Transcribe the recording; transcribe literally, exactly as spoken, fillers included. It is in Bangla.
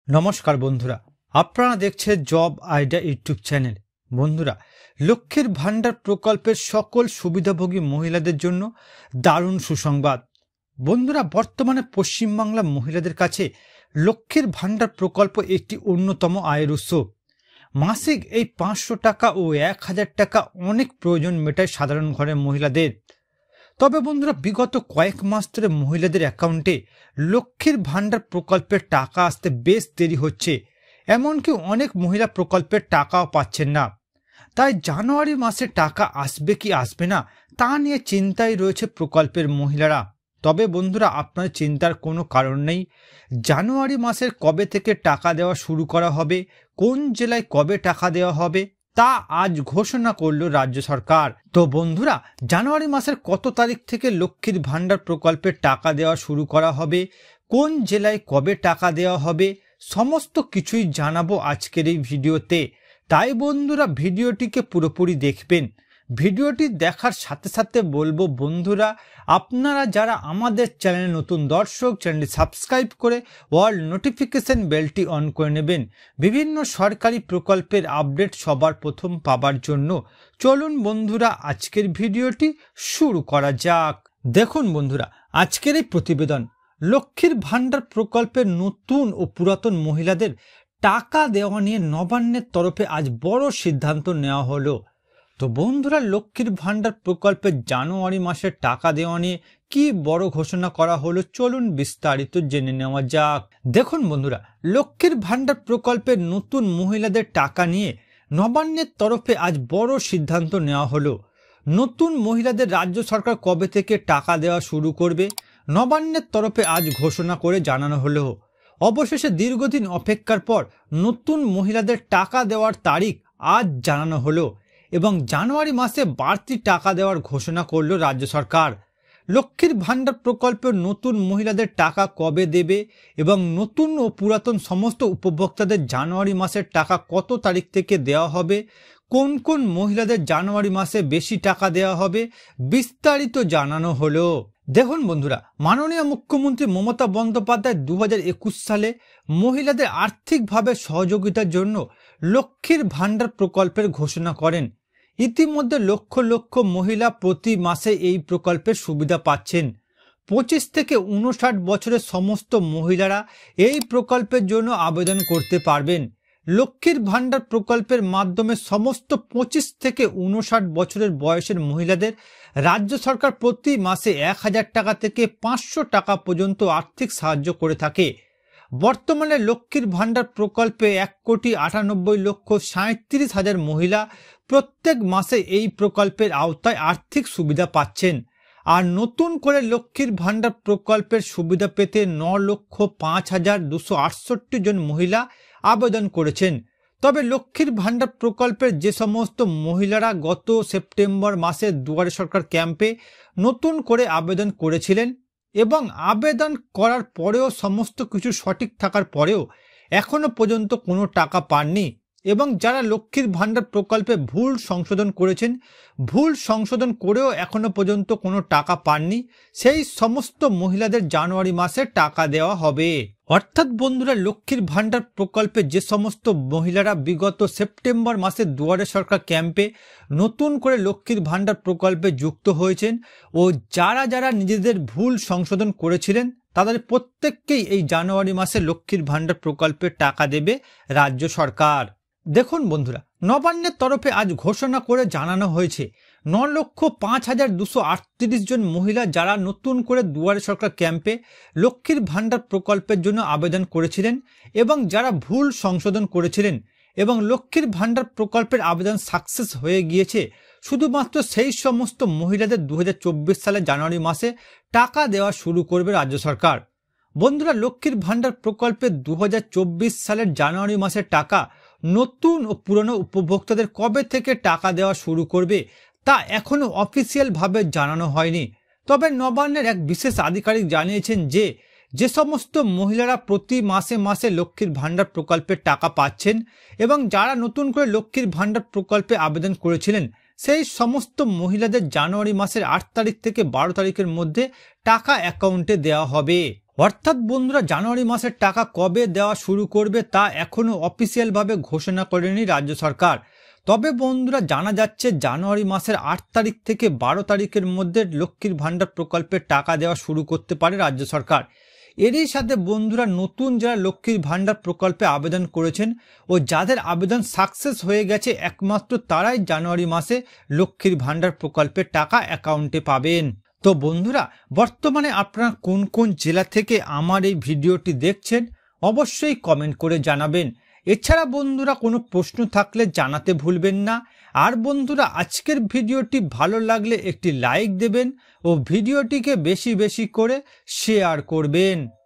নমস্কার বন্ধুরা, আপনারা দেখছেন জব আইডিয়া ইউটিউব চ্যানেল। বন্ধুরা, লক্ষ্মীর ভান্ডার প্রকল্পের সকল সুবিধাভোগী মহিলাদের জন্য দারুণ সুসংবাদ। বন্ধুরা, বর্তমানে পশ্চিমবাংলার মহিলাদের কাছে লক্ষ্মীর ভান্ডার প্রকল্প একটি অন্যতম আয়ের উৎস। মাসিক এই পাঁচশো টাকা ও এক হাজার টাকা অনেক প্রয়োজন মেটায় সাধারণ ঘরের মহিলাদের। তবে বন্ধুরা, বিগত কয়েক মাস ধরে মহিলাদের অ্যাকাউন্টে লক্ষ্মীর ভান্ডার প্রকল্পের টাকা আসতে বেশ দেরি হচ্ছে, এমনকি অনেক মহিলা প্রকল্পের টাকাও পাচ্ছেন না। তাই জানুয়ারি মাসে টাকা আসবে কি আসবে না তা নিয়ে চিন্তায় রয়েছে প্রকল্পের মহিলারা। তবে বন্ধুরা, আপনার চিন্তার কোনো কারণ নেই। জানুয়ারি মাসের কবে থেকে টাকা দেওয়া শুরু করা হবে, কোন জেলায় কবে টাকা দেওয়া হবে তা আজ ঘোষণা করল রাজ্য সরকার। তো বন্ধুরা, জানুয়ারি মাসের কত তারিখ থেকে লক্ষ্মীর ভান্ডার প্রকল্পের টাকা দেওয়া শুরু করা হবে, কোন জেলায় কবে টাকা দেওয়া হবে, সমস্ত কিছুই জানাবো আজকের এই ভিডিওতে। তাই বন্ধুরা, ভিডিওটিকে পুরোপুরি দেখবেন। ভিডিওটি দেখার সাথে সাথে বলবো বন্ধুরা, আপনারা যারা আমাদের চ্যানেলে নতুন দর্শক, চ্যানেলটি সাবস্ক্রাইব করে অল নোটিফিকেশন বেলটি অন করে নেবেন বিভিন্ন সরকারি প্রকল্পের আপডেট সবার প্রথম পাবার জন্য। চলুন বন্ধুরা, আজকের ভিডিওটি শুরু করা যাক। দেখুন বন্ধুরা, আজকের এই প্রতিবেদন লক্ষ্মীর ভান্ডার প্রকল্পের নতুন ও পুরাতন মহিলাদের টাকা দেওয়া নিয়ে নবান্নের তরফে আজ বড় সিদ্ধান্ত নেওয়া হলো। তো বন্ধুরা, লক্ষ্মীর ভান্ডার প্রকল্পের জানুয়ারি মাসের টাকা দেওয়া নিয়ে কি বড় ঘোষণা করা হলো, চলুন বিস্তারিত জেনে নেওয়া যাক। দেখুন বন্ধুরা, লক্ষ্মীর ভান্ডার প্রকল্পের নতুন মহিলাদের টাকা নিয়ে নবান্নের তরফে আজ বড় সিদ্ধান্ত নেওয়া হলো। নতুন মহিলাদের রাজ্য সরকার কবে থেকে টাকা দেওয়া শুরু করবে, নবান্নের তরফে আজ ঘোষণা করে জানানো হলো। অবশেষে দীর্ঘদিন অপেক্ষার পর নতুন মহিলাদের টাকা দেওয়ার তারিখ আজ জানানো হলো এবং জানুয়ারি মাসে বাড়তি টাকা দেওয়ার ঘোষণা করল রাজ্য সরকার। লক্ষ্মীর ভান্ডার প্রকল্পের নতুন মহিলাদের টাকা কবে দেবে এবং নতুন ও পুরাতন সমস্ত উপভোক্তাদের জানুয়ারি মাসের টাকা কত তারিখ থেকে দেওয়া হবে, কোন কোন মহিলাদের জানুয়ারি মাসে বেশি টাকা দেওয়া হবে, বিস্তারিত জানানো হলো। দেখুন বন্ধুরা, মাননীয় মুখ্যমন্ত্রী মমতা বন্দ্যোপাধ্যায় দু হাজার একুশ সালে মহিলাদের আর্থিকভাবে সহযোগিতার জন্য লক্ষ্মীর ভান্ডার প্রকল্পের ঘোষণা করেন। ইতিমধ্যে লক্ষ লক্ষ মহিলা প্রতি মাসে এই প্রকল্পের সুবিধা পাচ্ছেন। পঁচিশ থেকে উনষাট বছরের সমস্ত মহিলারা এই প্রকল্পের জন্য আবেদন করতে পারবেন। লক্ষ্মীর ভান্ডার প্রকল্পের মাধ্যমে সমস্ত পঁচিশ থেকে উনষাট বছরের বয়সের মহিলাদের রাজ্য সরকার প্রতি মাসে এক হাজার টাকা থেকে পাঁচশো টাকা পর্যন্ত আর্থিক সাহায্য করে থাকে। বর্তমানে লক্ষ্মীর ভান্ডার প্রকল্পে এক কোটি আটানব্বই লক্ষ সাঁত্রিশ হাজার মহিলা প্রত্যেক মাসে এই প্রকল্পের আওতায় আর্থিক সুবিধা পাচ্ছেন। আর নতুন করে লক্ষ্মীর ভান্ডার প্রকল্পের সুবিধা পেতে ন লক্ষ পাঁচ হাজার দুশো আটষট্টি জন মহিলা আবেদন করেছেন। তবে লক্ষ্মীর ভান্ডার প্রকল্পের যে সমস্ত মহিলারা গত সেপ্টেম্বর মাসে দুয়ারে সরকার ক্যাম্পে নতুন করে আবেদন করেছিলেন এবং আবেদন করার পরেও সমস্ত কিছু সঠিক থাকার পরেও এখনো পর্যন্ত কোনো টাকা পাননি এবং যারা লক্ষ্মীর ভান্ডার প্রকল্পে ভুল সংশোধন করেছেন, ভুল সংশোধন করেও এখনো পর্যন্ত কোনো টাকা পাননি, সেই সমস্ত মহিলাদের জানুয়ারি মাসে টাকা দেওয়া হবে। অর্থাৎ বন্ধুরা, লক্ষ্মীর ভান্ডার প্রকল্পে যে সমস্ত মহিলারা বিগত সেপ্টেম্বর মাসে দুয়ারে সরকার ক্যাম্পে নতুন করে লক্ষ্মীর ভান্ডার প্রকল্পে যুক্ত হয়েছেন ও যারা যারা নিজেদের ভুল সংশোধন করেছিলেন, তাদের প্রত্যেককেই এই জানুয়ারি মাসে লক্ষ্মীর ভান্ডার প্রকল্পে টাকা দেবে রাজ্য সরকার। দেখুন বন্ধুরা, নবান্নের তরফে আজ ঘোষণা করে জানানো হয়েছে ন লক্ষ পাঁচ হাজার দুশো আটত্রিশ জন মহিলা যারা নতুন করে দুয়ারে সরকার ক্যাম্পে লক্ষ্মীর ভান্ডার প্রকল্পের জন্য আবেদন করেছিলেন এবং যারা ভুল সংশোধন করেছিলেন এবং লক্ষ্মীর ভান্ডার প্রকল্পের আবেদন সাকসেস হয়ে গিয়েছে, শুধুমাত্র সেই সমস্ত মহিলাদের দু হাজার চব্বিশ সালের জানুয়ারি মাসে টাকা দেওয়া শুরু করবে রাজ্য সরকার। বন্ধুরা, লক্ষ্মীর ভান্ডার প্রকল্পে দু হাজার চব্বিশ সালের জানুয়ারি মাসের টাকা নতুন ও পুরনো উপভোক্তাদের কবে থেকে টাকা দেওয়া শুরু করবে তা এখনো অফিসিয়াল ভাবে জানানো হয়নি। তবে নবান্নের এক বিশেষ আধিকারিক জানিয়েছেন যে যে সমস্ত মহিলারা প্রতি মাসে মাসে লক্ষ্মীর ভান্ডার প্রকল্পের টাকা পাচ্ছেন এবং যারা নতুন করে লক্ষ্মীর ভান্ডার প্রকল্পে আবেদন করেছিলেন, সেই সমস্ত মহিলাদের জানুয়ারি মাসের আট তারিখ থেকে বারো তারিখের মধ্যে টাকা অ্যাকাউন্টে দেওয়া হবে। অর্থাৎ বন্ধুরা জানুয়ারি মাসের টাকা কবে দেওয়া শুরু করবে তা এখনো অফিসিয়ালভাবে ঘোষণা করেনি রাজ্য সরকার। তবে বন্ধুরা জানা যাচ্ছে জানুয়ারি মাসের আট তারিখ থেকে বারো তারিখের মধ্যে লক্ষ্মীর ভাণ্ডার প্রকল্পের টাকা দেওয়া শুরু করতে পারে রাজ্য সরকার। এরই সাথে বন্ধুরা নতুন যারা লক্ষ্মীর ভাণ্ডার প্রকল্পে আবেদন করেছেন ও যাদের আবেদন সাকসেস হয়ে গেছে একমাত্র তারাই জানুয়ারি মাসে লক্ষ্মীর ভাণ্ডার প্রকল্পের টাকা অ্যাকাউন্টে পাবেন। তো বন্ধুরা বর্তমানে আপনারা কোন কোন জেলা থেকে আমার এই ভিডিওটি দেখছেন অবশ্যই কমেন্ট করে জানাবেন। এছাড়া বন্ধুরা কোনো প্রশ্ন থাকলে জানাতে ভুলবেন না। আর বন্ধুরা আজকের ভিডিওটি ভালো লাগলে একটি লাইক দেবেন ও ভিডিওটিকে বেশি বেশি করে শেয়ার করবেন।